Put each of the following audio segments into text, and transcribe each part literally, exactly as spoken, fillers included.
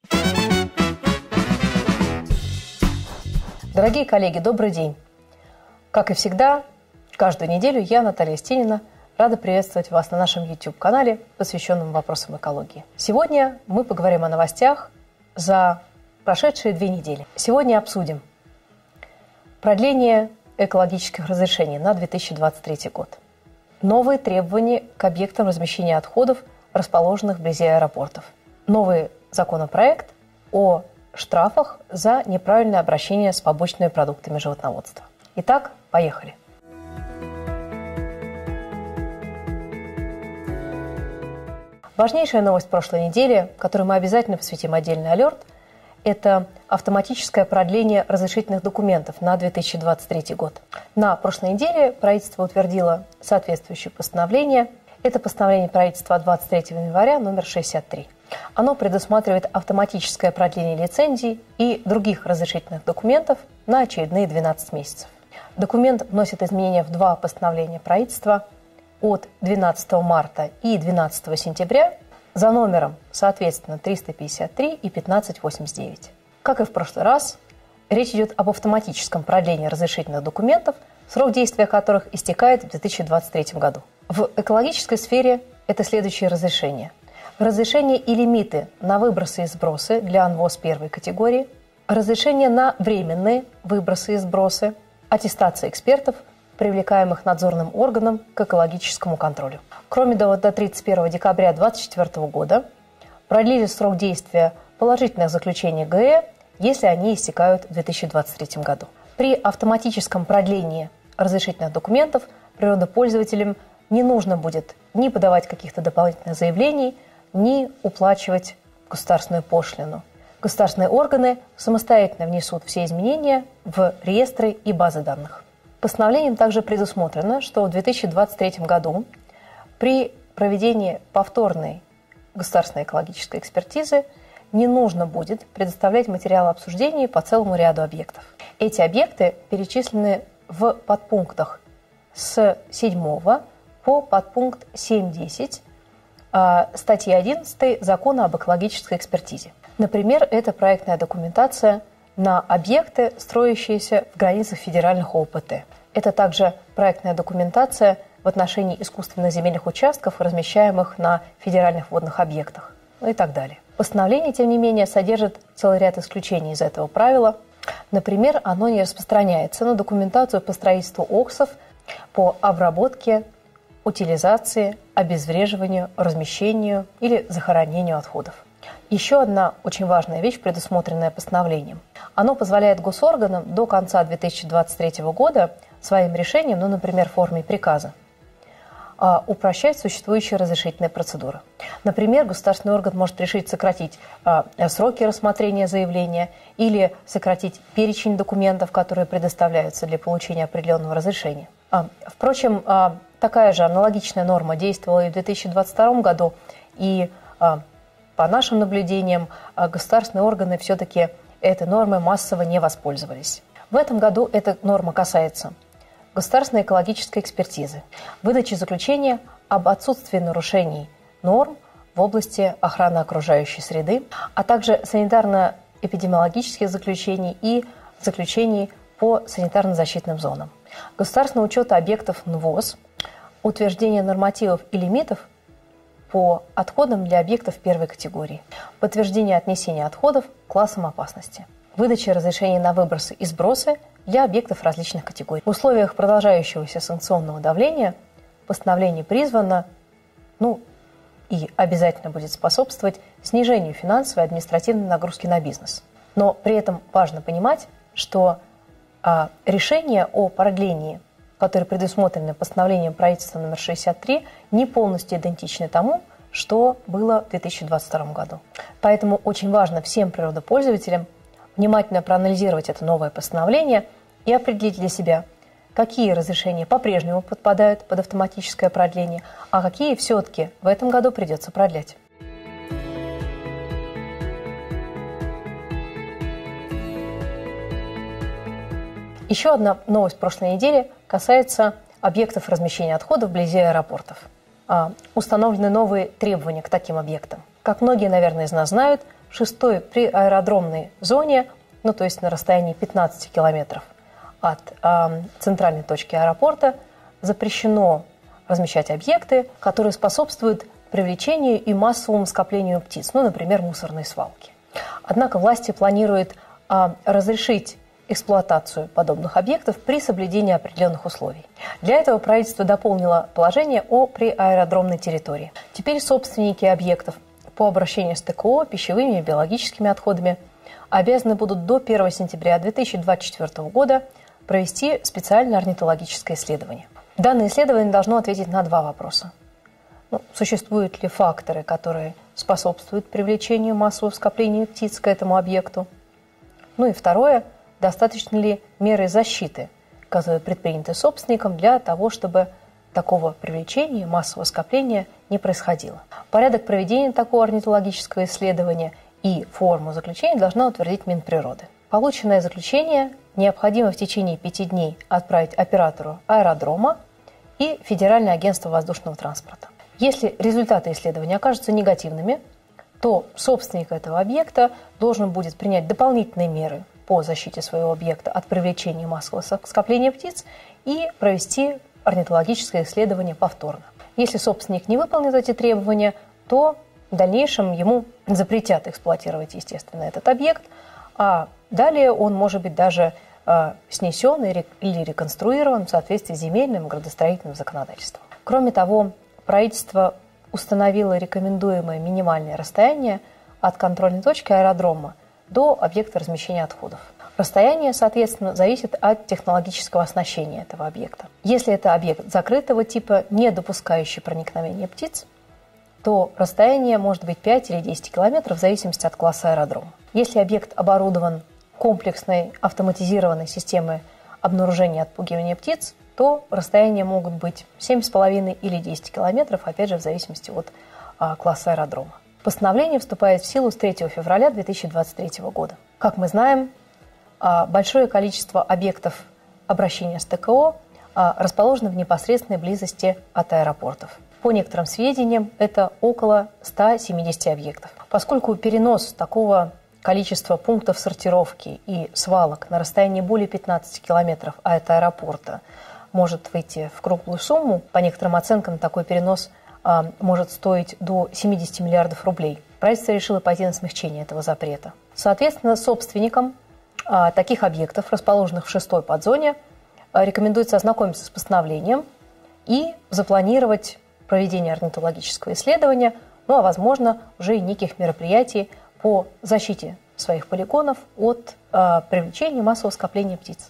Дорогие коллеги, добрый день! Как и всегда, каждую неделю я, Наталья Стенина, рада приветствовать вас на нашем YouTube-канале, посвященном вопросам экологии. Сегодня мы поговорим о новостях за прошедшие две недели. Сегодня обсудим продление экологических разрешений на две тысячи двадцать третий год, новые требования к объектам размещения отходов, расположенных вблизи аэропортов, новый законопроект о штрафах за неправильное обращение с побочными продуктами животноводства. Итак, поехали. Важнейшая новость прошлой недели, которой мы обязательно посвятим отдельный алерт, это автоматическое продление разрешительных документов на две тысячи двадцать третий год. На прошлой неделе правительство утвердило соответствующее постановление. Это постановление правительства от двадцать третьего января номер шестьдесят три. Оно предусматривает автоматическое продление лицензий и других разрешительных документов на очередные двенадцать месяцев. Документ вносит изменения в два постановления правительства от двенадцатого марта и двенадцатого сентября за номером, соответственно, триста пятьдесят три и пятнадцать восемьдесят девять. Как и в прошлый раз, речь идет об автоматическом продлении разрешительных документов, срок действия которых истекает в две тысячи двадцать третьем году. В экологической сфере это следующие разрешения. Разрешение и лимиты на выбросы и сбросы для АНВОС первой категории, разрешение на временные выбросы и сбросы, аттестация экспертов, привлекаемых надзорным органом к экологическому контролю. Кроме того, до тридцать первого декабря две тысячи двадцать четвёртого года продлили срок действия положительных заключений ГЭ, если они истекают в две тысячи двадцать третьем году. При автоматическом продлении разрешительных документов природопользователям не нужно будет ни подавать каких-то дополнительных заявлений, ни уплачивать государственную пошлину. Государственные органы самостоятельно внесут все изменения в реестры и базы данных. Постановлением также предусмотрено, что в две тысячи двадцать третьем году при проведении повторной государственной экологической экспертизы не нужно будет предоставлять материалы обсуждения по целому ряду объектов. Эти объекты перечислены в подпунктах с седьмого по подпункт семь точка десять статьи одиннадцатой Закона об экологической экспертизе. Например, это проектная документация на объекты, строящиеся в границах федеральных ОПТ. Это также проектная документация в отношении искусственных земельных участков, размещаемых на федеральных водных объектах, ну и так далее. Постановление, тем не менее, содержит целый ряд исключений из этого правила. Например, оно не распространяется на документацию по строительству ОКСов, по обработке, утилизации, обезвреживанию, размещению или захоронению отходов. Еще одна очень важная вещь, предусмотренная постановлением. Оно позволяет госорганам до конца две тысячи двадцать третьего года своим решением, ну, например, в форме приказа, упрощать существующие разрешительные процедуры. Например, государственный орган может решить сократить сроки рассмотрения заявления или сократить перечень документов, которые предоставляются для получения определенного разрешения. Впрочем, такая же аналогичная норма действовала и в две тысячи двадцать втором году, и по нашим наблюдениям государственные органы все-таки этой нормой массово не воспользовались. В этом году эта норма касается государственной экологической экспертизы, выдачи заключения об отсутствии нарушений норм в области охраны окружающей среды, а также санитарно-эпидемиологических заключений и заключений по санитарно-защитным зонам, государственного учета объектов НВОС, утверждение нормативов и лимитов по отходам для объектов первой категории, подтверждение отнесения отходов к классам опасности, выдача разрешений на выбросы и сбросы для объектов различных категорий. В условиях продолжающегося санкционного давления постановление призвано, ну и обязательно будет способствовать снижению финансовой и административной нагрузки на бизнес. Но при этом важно понимать, что а, решение о продлении, которые предусмотрены постановлением правительства номер шестьдесят три, не полностью идентичны тому, что было в две тысячи двадцать втором году. Поэтому очень важно всем природопользователям внимательно проанализировать это новое постановление и определить для себя, какие разрешения по-прежнему подпадают под автоматическое продление, а какие все-таки в этом году придется продлять. Еще одна новость прошлой недели касается объектов размещения отходов вблизи аэропортов. Установлены новые требования к таким объектам. Как многие, наверное, из нас знают, в шестой приаэродромной зоне, ну то есть на расстоянии пятнадцати километров от э, центральной точки аэропорта, запрещено размещать объекты, которые способствуют привлечению и массовому скоплению птиц, ну, например, мусорные свалки. Однако власти планируют а, разрешить эксплуатацию подобных объектов при соблюдении определенных условий. Для этого правительство дополнило положение о приаэродромной территории. Теперь собственники объектов по обращению с ТКО, пищевыми и биологическими отходами обязаны будут до первого сентября две тысячи двадцать четвёртого года провести специальное орнитологическое исследование. Данное исследование должно ответить на два вопроса. Ну, существуют ли факторы, которые способствуют привлечению массового скопления птиц к этому объекту? Ну и второе, достаточно ли меры защиты, которые предприняты собственником для того, чтобы такого привлечения, массового скопления не происходило. Порядок проведения такого орнитологического исследования и форму заключения должна утвердить Минприроды. Полученное заключение необходимо в течение пяти дней отправить оператору аэродрома и Федеральное агентство воздушного транспорта. Если результаты исследования окажутся негативными, то собственник этого объекта должен будет принять дополнительные меры по защите своего объекта от привлечения массового скопления птиц и провести орнитологическое исследование повторно. Если собственник не выполнит эти требования, то в дальнейшем ему запретят эксплуатировать, естественно, этот объект, а далее он может быть даже э, снесен или реконструирован в соответствии с земельным и градостроительным законодательством. Кроме того, правительство установило рекомендуемое минимальное расстояние от контрольной точки аэродрома до объекта размещения отходов. Расстояние, соответственно, зависит от технологического оснащения этого объекта. Если это объект закрытого типа, не допускающий проникновения птиц, то расстояние может быть пять или десять километров в зависимости от класса аэродрома. Если объект оборудован комплексной автоматизированной системой обнаружения и отпугивания птиц, то расстояния могут быть семь с половиной или десять километров, опять же, в зависимости от а, класса аэродрома. Постановление вступает в силу с третьего февраля две тысячи двадцать третьего года. Как мы знаем, а, большое количество объектов обращения с ТКО а, расположено в непосредственной близости от аэропортов. По некоторым сведениям, это около ста семидесяти объектов. Поскольку перенос такого количества пунктов сортировки и свалок на расстоянии более пятнадцати километров от аэропорта может выйти в круглую сумму. По некоторым оценкам, такой перенос а, может стоить до семидесяти миллиардов рублей. Правительство решило пойти на смягчение этого запрета. Соответственно, собственникам а, таких объектов, расположенных в шестой подзоне, а, рекомендуется ознакомиться с постановлением и запланировать проведение орнитологического исследования, ну а возможно уже и неких мероприятий по защите своих полигонов от а, привлечения массового скопления птиц.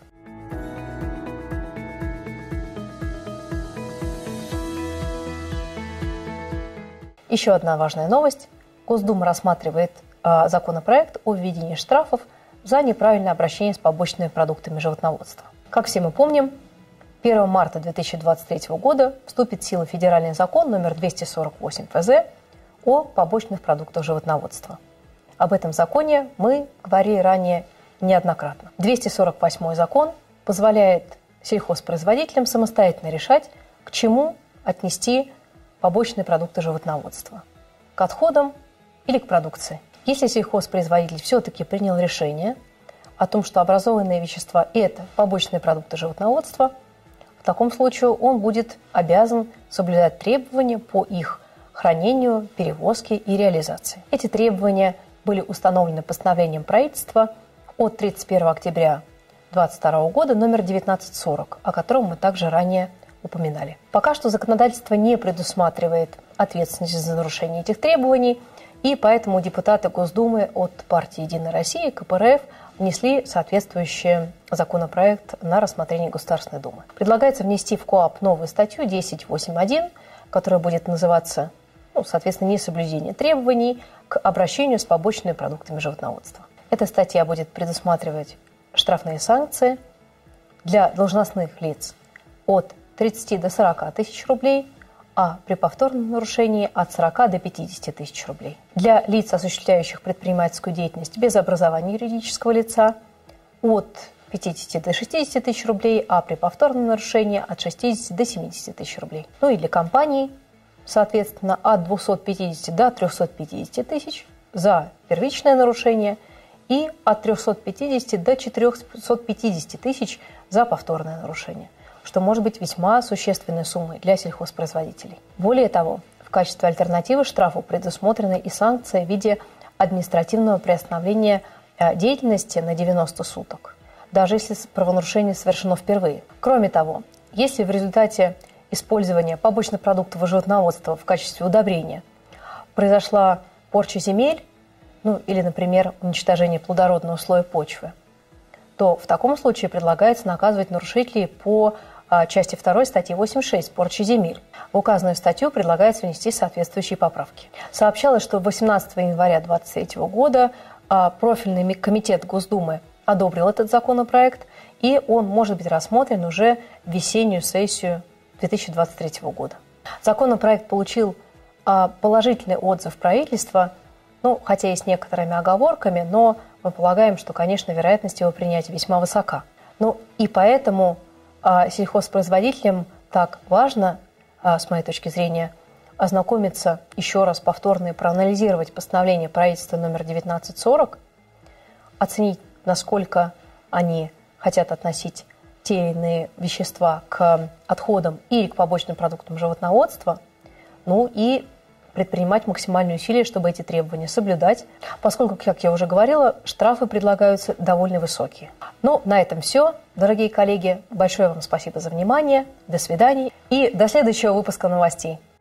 Еще одна важная новость. Госдума рассматривает э, законопроект о введении штрафов за неправильное обращение с побочными продуктами животноводства. Как все мы помним, первого марта две тысячи двадцать третьего года вступит в силу федеральный закон номер двести сорок восемь эф зэ о побочных продуктах животноводства. Об этом законе мы говорили ранее неоднократно. двести сорок восьмой закон позволяет сельхозпроизводителям самостоятельно решать, к чему отнести побочные продукты животноводства – к отходам или к продукции. Если сельхозпроизводитель все-таки принял решение о том, что образованные вещества – это побочные продукты животноводства, в таком случае он будет обязан соблюдать требования по их хранению, перевозке и реализации. Эти требования были установлены постановлением правительства от тридцать первого октября две тысячи двадцать второго года номер девятнадцать сорок, о котором мы также ранее упоминали. Пока что законодательство не предусматривает ответственность за нарушение этих требований, и поэтому депутаты Госдумы от партии «Единая Россия» ка пэ эр эф внесли соответствующий законопроект на рассмотрение Государственной Думы. Предлагается внести в КоАП новую статью десять восемь один, которая будет называться, ну, соответственно, несоблюдение требований к обращению с побочными продуктами животноводства. Эта статья будет предусматривать штрафные санкции для должностных лиц от тридцати до сорока тысяч рублей, а при повторном нарушении от сорока до пятидесяти тысяч рублей. Для лиц, осуществляющих предпринимательскую деятельность без образования юридического лица, от пятидесяти до шестидесяти тысяч рублей, а при повторном нарушении от шестидесяти до семидесяти тысяч рублей. Ну и для компаний, соответственно, от двухсот пятидесяти до трехсот пятидесяти тысяч за первичное нарушение и от трёхсот пятидесяти до четырёхсот пятидесяти тысяч за повторное нарушение, что может быть весьма существенной суммой для сельхозпроизводителей. Более того, в качестве альтернативы штрафу предусмотрена и санкция в виде административного приостановления деятельности на девяносто суток, даже если правонарушение совершено впервые. Кроме того, если в результате использования побочных продуктов животноводства в качестве удобрения произошла порча земель, ну или, например, уничтожение плодородного слоя почвы, то в таком случае предлагается наказывать нарушителей по а, части второй статьи восемьдесят шесть «Порча земель». В указанную статью предлагается внести соответствующие поправки. Сообщалось, что восемнадцатого января две тысячи двадцать третьего года а, профильный комитет Госдумы одобрил этот законопроект, и он может быть рассмотрен уже в весеннюю сессию две тысячи двадцать третьего года. Законопроект получил а, положительный отзыв правительства, ну, хотя и с некоторыми оговорками, но мы полагаем, что, конечно, вероятность его принятия весьма высока. Ну, и поэтому а, сельхозпроизводителям так важно, а, с моей точки зрения, ознакомиться еще раз повторно и проанализировать постановление правительства номер девятнадцать сорок, оценить, насколько они хотят относить те или иные вещества к отходам или к побочным продуктам животноводства, ну и предпринимать максимальные усилия, чтобы эти требования соблюдать, поскольку, как я уже говорила, штрафы предлагаются довольно высокие. Ну, на этом все, дорогие коллеги. Большое вам спасибо за внимание. До свидания и до следующего выпуска новостей.